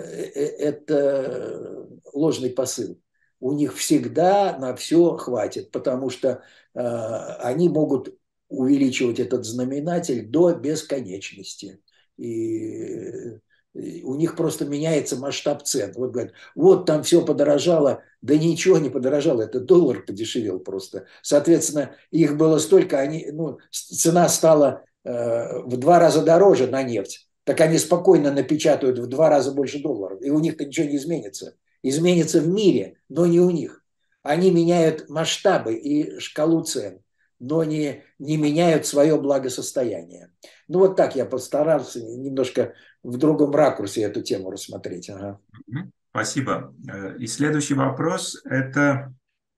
это ложный посыл. У них всегда на все хватит, потому что они могут увеличивать этот знаменатель до бесконечности. И у них просто меняется масштаб цен. Вот говорят, вот там все подорожало, да ничего не подорожало, это доллар подешевел просто. Соответственно, их было столько, они, ну, цена стала э, в два раза дороже на нефть, так они спокойно напечатают в два раза больше долларов, и у них-то ничего не изменится. Изменится в мире, но не у них. Они меняют масштабы и шкалу цен, но не, не меняют свое благосостояние. Ну вот так я постарался немножко в другом ракурсе эту тему рассмотреть. Ага. Спасибо. И следующий вопрос – это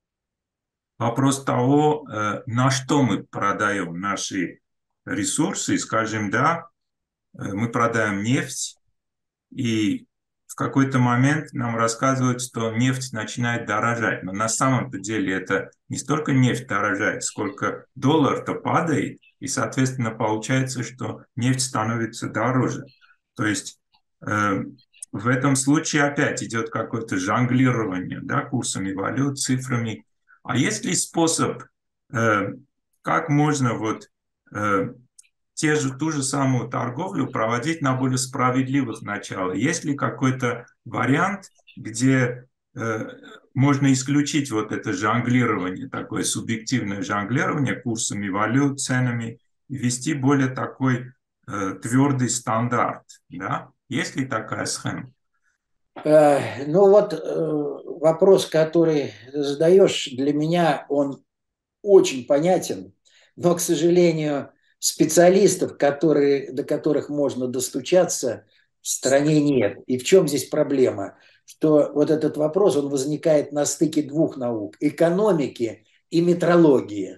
вопрос того, на что мы продаем наши ресурсы. Скажем, да, мы продаем нефть, и в какой-то момент нам рассказывают, что нефть начинает дорожать. Но на самом-то деле это не столько нефть дорожает, сколько доллар-то падает, и, соответственно, получается, что нефть становится дороже. То есть э, в этом случае опять идет какое-то жонглирование, да, курсами валют, цифрами. А есть ли способ, э, как можно вот э, те же, ту же самую торговлю проводить на более справедливых началах? Есть ли какой-то вариант, где э, можно исключить вот это жонглирование, такое субъективное жонглирование курсами валют, ценами, и ввести более такой э, твердый стандарт? Да? Есть ли такая схема? Э, ну вот э, вопрос, который задаешь, для меня он очень понятен, но, к сожалению, специалистов, которые, до которых можно достучаться, в стране нет. И в чем здесь проблема? Что вот этот вопрос, он возникает на стыке двух наук – экономики и метрологии.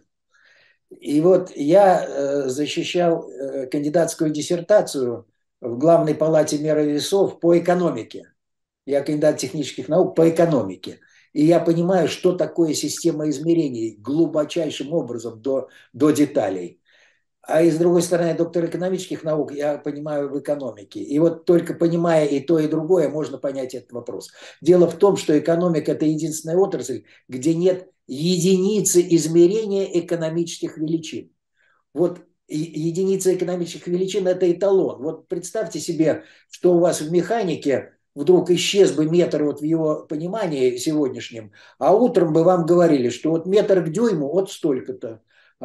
И вот я э, защищал э, кандидатскую диссертацию в Главной палате меры весов по экономике. Я кандидат технических наук по экономике. И я понимаю, что такое система измерений глубочайшим образом до, до деталей. А и с другой стороны, доктор экономических наук я понимаю в экономике. И вот только понимая и то, и другое, можно понять этот вопрос. Дело в том, что экономика – это единственная отрасль, где нет единицы измерения экономических величин. Вот единица экономических величин – это эталон. Вот представьте себе, что у вас в механике вдруг исчез бы метр вот в его понимании сегодняшнем, а утром бы вам говорили, что вот метр к дюйму вот столько-то,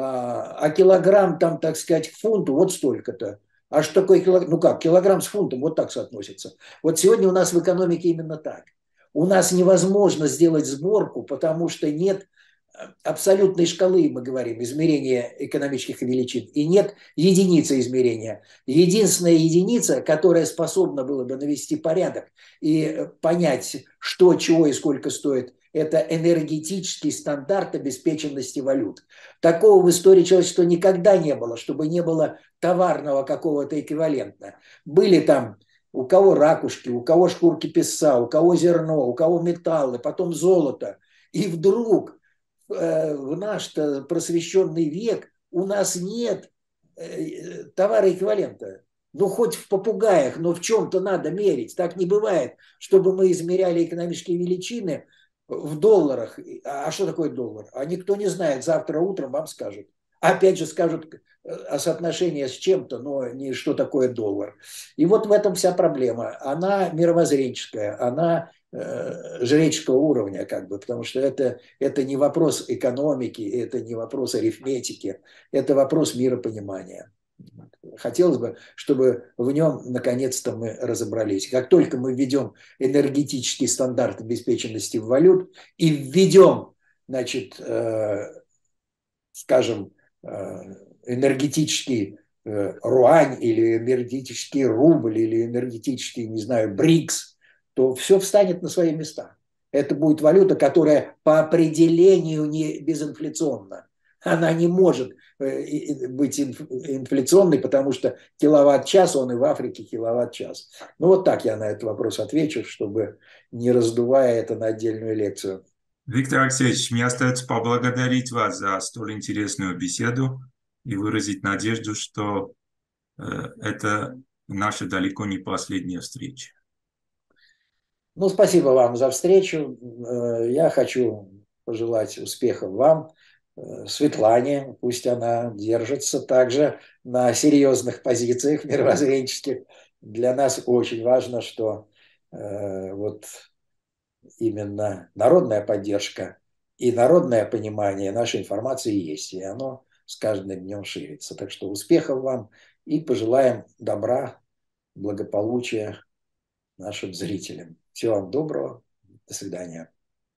а килограмм там, так сказать, к фунту вот столько-то. А что такое килограмм? Ну как, килограмм с фунтом вот так соотносится. Вот сегодня у нас в экономике именно так. У нас невозможно сделать сборку, потому что нет абсолютной шкалы, мы говорим, измерения экономических величин, и нет единицы измерения. Единственная единица, которая способна была бы навести порядок и понять, что, чего и сколько стоит, это энергетический стандарт обеспеченности валют. Такого в истории человечества никогда не было, чтобы не было товарного какого-то эквивалента. Были там у кого ракушки, у кого шкурки песа, у кого зерно, у кого металлы, потом золото. И вдруг в наш просвещенный век у нас нет товара эквивалента. Ну, хоть в попугаях, но в чем-то надо мерить. Так не бывает, чтобы мы измеряли экономические величины в долларах. А что такое доллар? А никто не знает. Завтра утром вам скажут. Опять же скажут о соотношении с чем-то, но не что такое доллар. И вот в этом вся проблема. Она мировоззренческая, она э, жреческого уровня, как бы, потому что это, это не вопрос экономики, это не вопрос арифметики, это вопрос миропонимания. Хотелось бы, чтобы в нем наконец-то мы разобрались. Как только мы введем энергетический стандарт обеспеченности валют и введем, значит, э, скажем, э, энергетический э, руань или энергетический рубль или энергетический, не знаю, БРИКС, то все встанет на свои места. Это будет валюта, которая по определению не безинфляционна. Она не может быть инфляционной, потому что киловатт-час, он и в Африке киловатт-час. Ну вот так я на этот вопрос отвечу, чтобы не раздувая это на отдельную лекцию. Виктор Алексеевич, мне остается поблагодарить вас за столь интересную беседу и выразить надежду, что э, это наша далеко не последняя встреча. Ну, спасибо вам за встречу. Я хочу пожелать успехов вам, Светлане, пусть она держится также на серьезных позициях мировоззренческих. Для нас очень важно, что э, вот именно народная поддержка и народное понимание нашей информации есть, и оно с каждым днем ширится. Так что успехов вам и пожелаем добра, благополучия нашим зрителям. Всего вам доброго. До свидания.